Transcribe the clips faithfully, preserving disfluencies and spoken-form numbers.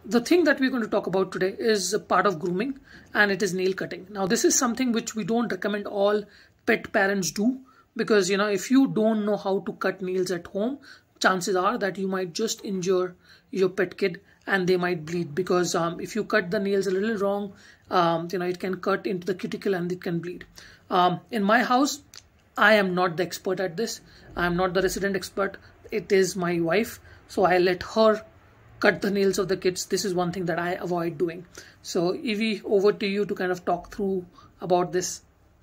the thing that we're going to talk about today is a part of grooming, and it is nail cutting. Now, this is something which we don't recommend all pet parents do, because, you know, if you don't know how to cut nails at home, chances are that you might just injure your pet kid and they might bleed, because um, if you cut the nails a little wrong, um, you know, it can cut into the cuticle and it can bleed. Um, in my house, I am not the expert at this. I am not the resident expert. It is my wife. So I let her cut the nails of the kids. This is one thing that I avoid doing. So Evie, over to you to kind of talk through about this.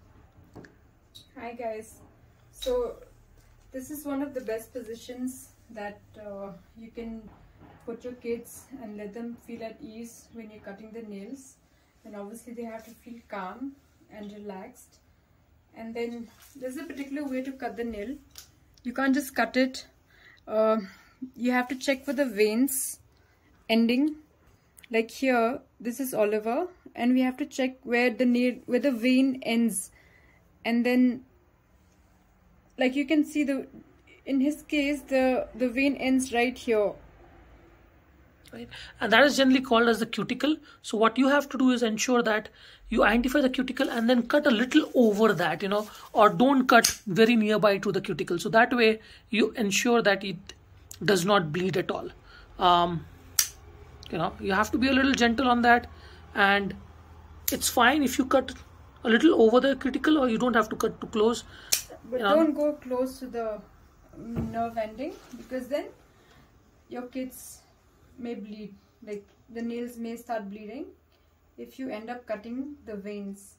Hi guys. So this is one of the best positions that uh, you can put your kids and let them feel at ease when you're cutting the nails. And obviously they have to feel calm and relaxed. And then there's a particular way to cut the nail. You can't just cut it. Uh, you have to check for the veins ending. Like here, this is Oliver, and we have to check where the nail, where the vein ends. And then, like you can see, the in his case, the the vein ends right here. Right. And that is generally called as the cuticle. So what you have to do is ensure that you identify the cuticle and then cut a little over that, you know, or don't cut very nearby to the cuticle. So that way you ensure that it does not bleed at all. Um, you know, you have to be a little gentle on that, and it's fine if you cut a little over the cuticle, or you don't have to cut too close. But you know, don't go close to the nerve ending, because then your kids may bleed, like the nails may start bleeding if you end up cutting the veins.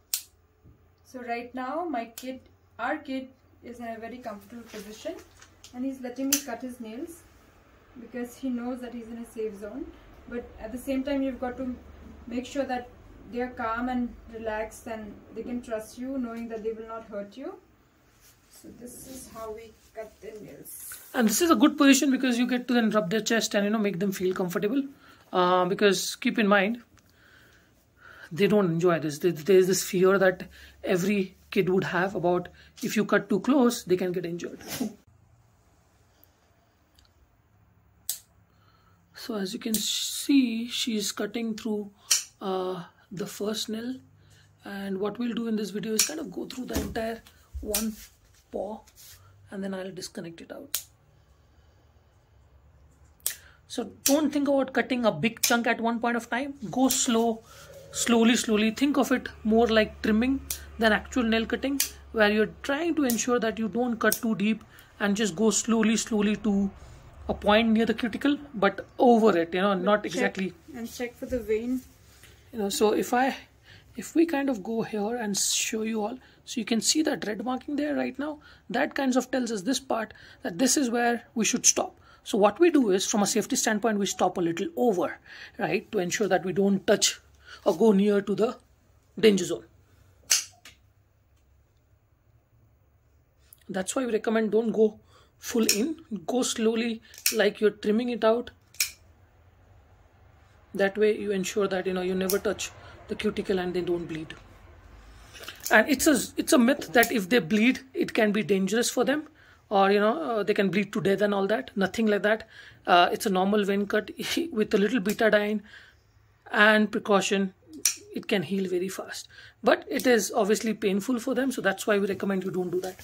So right now my kid, our kid is in a very comfortable position, and he's letting me cut his nails because he knows that he's in a safe zone. But at the same time, you've got to make sure that they are calm and relaxed and they can trust you, knowing that they will not hurt you. So this is how we cut the nails. And this is a good position because you get to then rub their chest and, you know, make them feel comfortable. Uh, because keep in mind, they don't enjoy this. There is this fear that every kid would have about if you cut too close, they can get injured. So as you can see, she's cutting through uh, the first nail. And what we'll do in this video is kind of go through the entire one paw, and then I'll disconnect it out. So don't think about cutting a big chunk at one point of time. Go slow, slowly, slowly. Think of it more like trimming than actual nail cutting, where you're trying to ensure that you don't cut too deep and just go slowly, slowly to a point near the cuticle, but over it, you know, but not check, exactly. And check for the vein. You know, so if I, if we kind of go here and show you all, so you can see that red marking there right now, that kinds of tells us this part, that this is where we should stop. So what we do is, from a safety standpoint, we stop a little over, right, to ensure that we don't touch or go near to the danger zone. That's why we recommend don't go full in, go slowly like you're trimming it out. That way you ensure that, you know, you never touch the cuticle and they don't bleed. And it's a it's a myth that if they bleed, it can be dangerous for them, or, you know, uh, they can bleed to death and all that. Nothing like that. Uh, it's a normal vein cut with a little betadine and precaution. It can heal very fast, but it is obviously painful for them, so that's why we recommend you don't do that.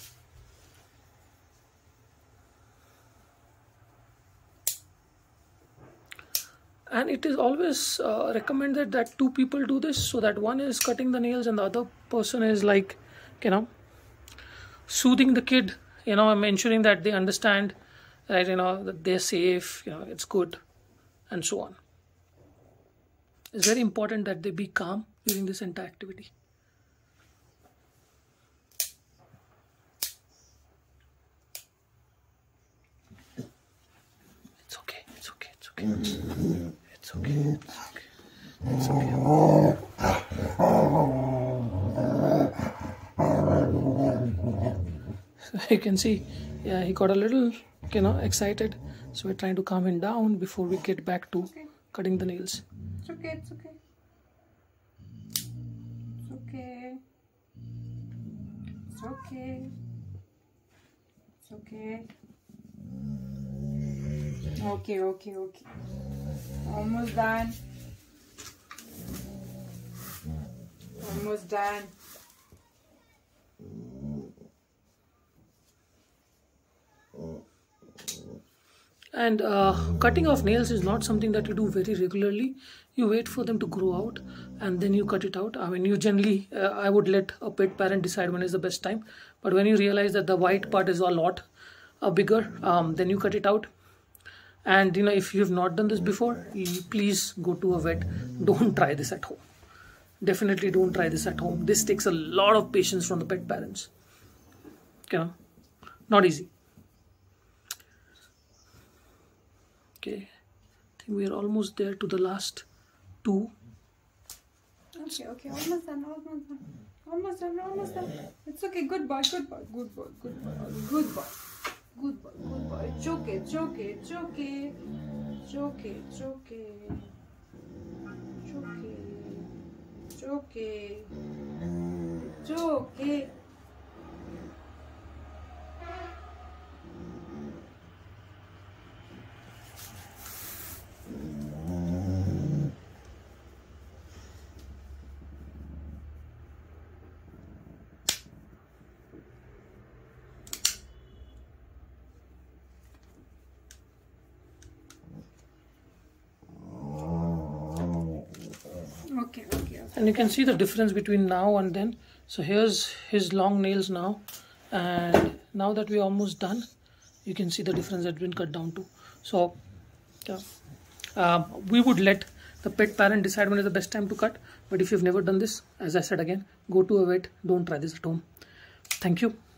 And it is always uh, recommended that two people do this, so that one is cutting the nails and the other person is, like, you know, soothing the kid, you know, ensuring that they understand that, you know, that they're safe, you know, it's good, and so on. It's very important that they be calm during this entire activity. It's okay, it's okay, it's okay. It's okay, it's okay. It's okay. So you can see, yeah, he got a little, you know, excited. So we're trying to calm him down before we get back to okay. cutting the nails. It's okay, it's okay. It's okay. It's okay. It's okay. Okay, okay, okay. Almost done. Almost done. And uh, cutting off nails is not something that you do very regularly. You wait for them to grow out and then you cut it out. I mean, you generally, uh, I would let a pet parent decide when is the best time. But when you realize that the white part is a lot uh, bigger, um, then you cut it out. And you know, if you have not done this before, please go to a vet. Don't try this at home. Definitely don't try this at home. This takes a lot of patience from the pet parents. Okay, not easy. Okay, I think we are almost there to the last two. Okay, okay, almost done, almost done, almost done, almost done. It's okay. Good boy, good boy, good boy, good boy, good boy, good boy, good boy. It's okay, it's okay, it's okay, it's okay, it's okay, it's okay, it's okay, it's okay. Okay, okay, okay. And you can see the difference between now and then. So here's his long nails now, and now that we're almost done, you can see the difference that's been cut down to. So yeah, uh, we would let the pet parent decide when is the best time to cut. But if you've never done this, as I said again, go to a vet. Don't try this at home. Thank you.